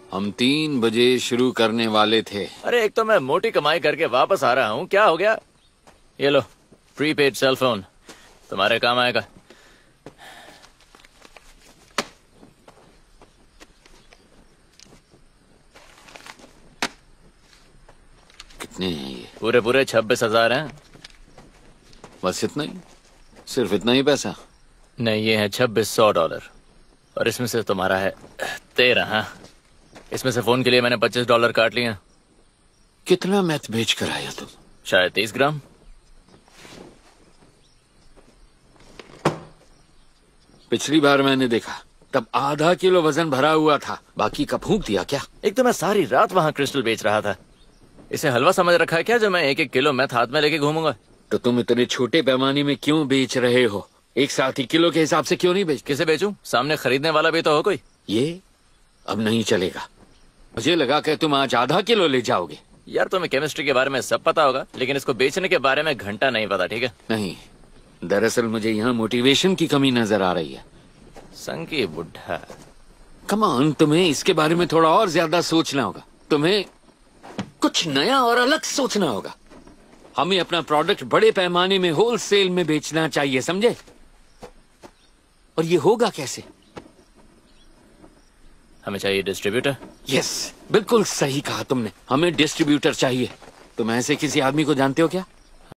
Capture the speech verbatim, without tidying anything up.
हम तीन बजे शुरू करने वाले थे। अरे एक तो मैं मोटी कमाई करके वापस आ रहा हूँ, क्या हो गया? ये लो प्रीपेड सेल फोन, तुम्हारे काम आएगा। कितने हैं ये? पूरे पूरे छब्बीस हजार हैं। बस इतना ही? सिर्फ इतना ही पैसा? नहीं, ये है छब्बीस सौ डॉलर और इसमें से तुम्हारा है तेरह। हाँ, इसमें से फोन के लिए मैंने पच्चीस डॉलर काट लिया। कितना मैथ बेच कर आया तुम? शायद तीस ग्राम। पिछली बार मैंने देखा तब आधा किलो वजन भरा हुआ था, बाकी का फूंक दिया क्या? एक तो मैं सारी रात वहाँ क्रिस्टल बेच रहा था। इसे हलवा समझ रखा है क्या जो मैं एक एक किलो मैथ हाथ में लेके घूमूंगा? तो तुम इतने छोटे पैमाने में क्यों बेच रहे हो? एक साथ ही किलो के हिसाब से क्यों नहीं बेच? किसे बेचूं? सामने खरीदने वाला भी तो हो कोई। ये अब नहीं चलेगा। मुझे लगा कि तुम आज आधा किलो ले जाओगे। यार तुम्हें केमिस्ट्री के बारे में सब पता होगा, लेकिन इसको बेचने के बारे में घंटा नहीं पता, ठीक है? नहीं, दरअसल मुझे यहाँ मोटिवेशन की कमी नजर आ रही है। संकी बुढ़ा। कम ऑन, तुम्हें इसके बारे में थोड़ा और ज्यादा सोचना होगा। तुम्हें कुछ नया और अलग सोचना होगा। हमें अपना प्रोडक्ट बड़े पैमाने में होलसेल में बेचना चाहिए, समझे? और ये होगा कैसे? हमें चाहिए डिस्ट्रीब्यूटर। यस, बिल्कुल सही कहा तुमने। हमें डिस्ट्रीब्यूटर चाहिए। तुम ऐसे किसी आदमी को जानते हो क्या?